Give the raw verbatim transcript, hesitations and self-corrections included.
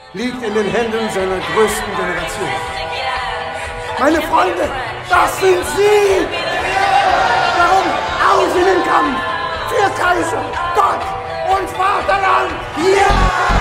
liegt in den Händen seiner größten Generation. Meine Freunde, das sind Sie! Darum aus in den Kampf! Für Kaiser, Gott und Vaterland! Ja!